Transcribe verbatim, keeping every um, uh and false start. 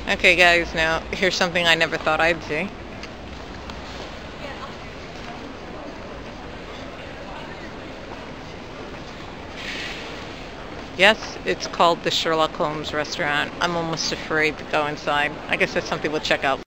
Okay guys, now here's something I never thought I'd see. Yes, it's called the Sherlock Holmes restaurant. I'm almost afraid to go inside. I guess that's something we'll check out.